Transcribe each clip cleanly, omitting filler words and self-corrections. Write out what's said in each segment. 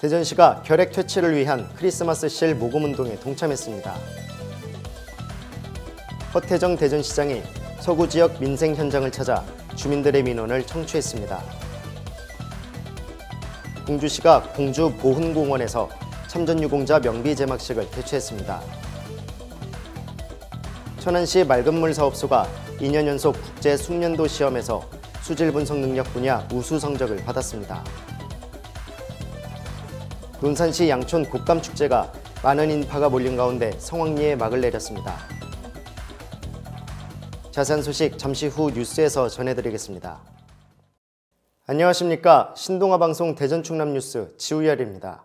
대전시가 결핵 퇴치를 위한 크리스마스 실 모금운동에 동참했습니다. 허태정 대전시장이 서구 지역 민생 현장을 찾아 주민들의 민원을 청취했습니다. 공주시가 공주 보훈공원에서 참전유공자 명비 제막식을 개최했습니다. 천안시 맑은물 사업소가 2년 연속 국제 숙련도 시험에서 수질 분석 능력 분야 우수 성적을 받았습니다. 논산시 양촌 곶감축제가 많은 인파가 몰린 가운데 성황리에 막을 내렸습니다. 자세한 소식 잠시 후 뉴스에서 전해드리겠습니다. 안녕하십니까. 신동아방송 대전충남뉴스 지우열입니다.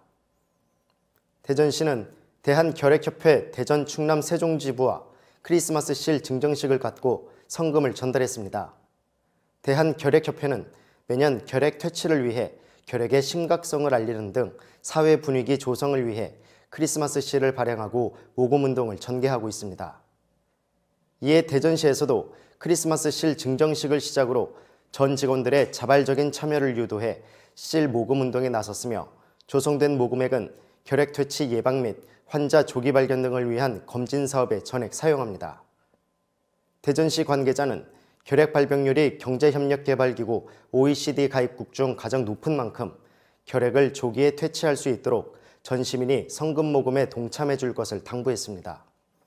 대전시는 대한결핵협회 대전충남세종지부와 크리스마스 실 증정식을 갖고 성금을 전달했습니다. 대한결핵협회는 매년 결핵 퇴치를 위해 결핵의 심각성을 알리는 등 사회 분위기 조성을 위해 크리스마스 실을 발행하고 모금운동을 전개하고 있습니다. 이에 대전시에서도 크리스마스 실 증정식을 시작으로 전 직원들의 자발적인 참여를 유도해 실 모금운동에 나섰으며 조성된 모금액은 결핵 퇴치 예방 및 환자 조기 발견 등을 위한 검진 사업에 전액 사용합니다. 대전시 관계자는 결핵 발병률이 경제협력개발기구 OECD 가입국 중 가장 높은 만큼 결핵을 조기에 퇴치할 수 있도록 전 시민이 성금 모금에 동참해 줄 것을 당부했습니다.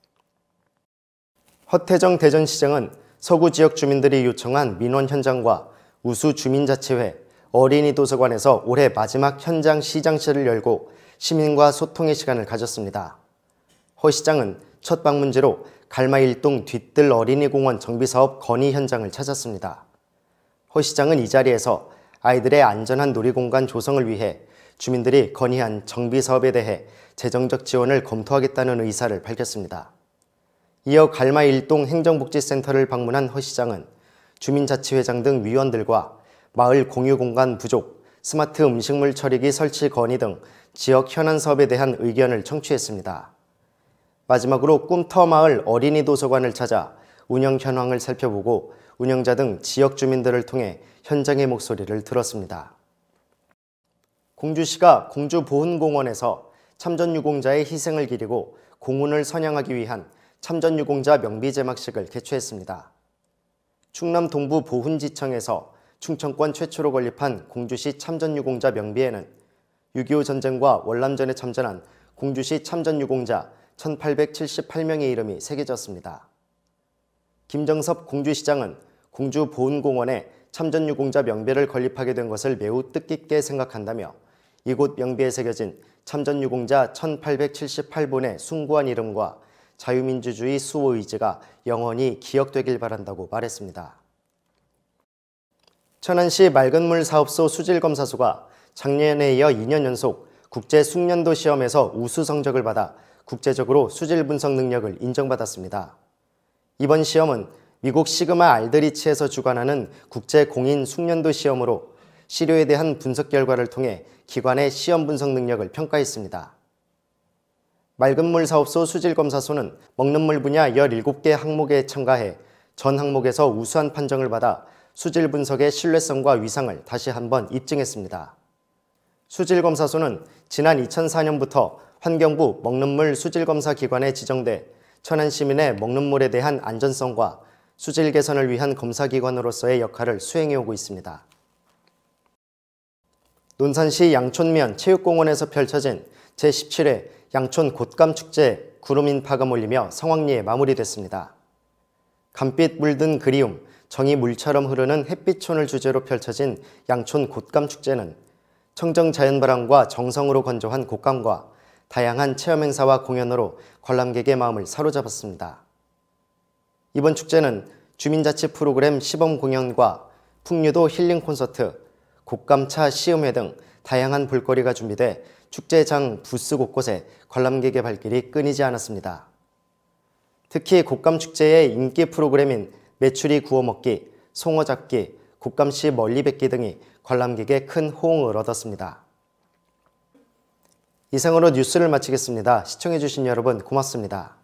허태정 대전시장은 서구 지역 주민들이 요청한 민원 현장과 우수 주민자치회, 어린이 도서관에서 올해 마지막 현장 시장실을 열고 시민과 소통의 시간을 가졌습니다. 허 시장은 첫 방문지로 갈마일동 뒤뜰 어린이공원 정비사업 건의 현장을 찾았습니다. 허 시장은 이 자리에서 아이들의 안전한 놀이공간 조성을 위해 주민들이 건의한 정비사업에 대해 재정적 지원을 검토하겠다는 의사를 밝혔습니다. 이어 갈마일동 행정복지센터를 방문한 허 시장은 주민자치회장 등 위원들과 마을 공유공간 부족, 스마트 음식물 처리기 설치 건의 등 지역 현안 사업에 대한 의견을 청취했습니다. 마지막으로 꿈터마을 어린이 도서관을 찾아 운영 현황을 살펴보고 운영자 등 지역 주민들을 통해 현장의 목소리를 들었습니다. 공주시가 공주보훈공원에서 참전유공자의 희생을 기리고 공훈을 선양하기 위한 참전유공자 명비 제막식을 개최했습니다. 충남 동부 보훈지청에서 충청권 최초로 건립한 공주시 참전유공자 명비에는 6.25 전쟁과 월남전에 참전한 공주시 참전유공자 1878명의 이름이 새겨졌습니다. 김정섭 공주시장은 공주보훈공원에 참전유공자 명비를 건립하게 된 것을 매우 뜻깊게 생각한다며 이곳 명비에 새겨진 참전유공자 1878분의 숭고한 이름과 자유민주주의 수호 의지가 영원히 기억되길 바란다고 말했습니다. 천안시 맑은물 사업소 수질검사소가 작년에 이어 2년 연속 국제 숙련도 시험에서 우수 성적을 받아 국제적으로 수질 분석 능력을 인정받았습니다. 이번 시험은 미국 시그마 알드리치에서 주관하는 국제 공인 숙련도 시험으로 시료에 대한 분석 결과를 통해 기관의 시험 분석 능력을 평가했습니다. 맑은물 사업소 수질검사소는 먹는 물 분야 17개 항목에 참가해 전 항목에서 우수한 판정을 받아 수질 분석의 신뢰성과 위상을 다시 한번 입증했습니다. 수질검사소는 지난 2004년부터 환경부 먹는물 수질검사 기관에 지정돼 천안 시민의 먹는 물에 대한 안전성과 수질 개선을 위한 검사기관으로서의 역할을 수행해오고 있습니다. 논산시 양촌면 체육공원에서 펼쳐진 제17회 양촌 곶감축제 구름 인파가 몰리며 성황리에 마무리됐습니다. 감빛 물든 그리움, 정이 물처럼 흐르는 햇빛촌을 주제로 펼쳐진 양촌 곶감축제는 청정 자연바람과 정성으로 건조한 곶감과 다양한 체험 행사와 공연으로 관람객의 마음을 사로잡았습니다. 이번 축제는 주민자치 프로그램 시범 공연과 풍류도 힐링 콘서트, 곶감차 시음회 등 다양한 볼거리가 준비돼 축제장 부스 곳곳에 관람객의 발길이 끊이지 않았습니다. 특히 곶감축제의 인기 프로그램인 메추리 구워 먹기, 송어 잡기, 곶감씨 멀리 뵙기 등이 관람객의 큰 호응을 얻었습니다. 이상으로 뉴스를 마치겠습니다. 시청해주신 여러분 고맙습니다.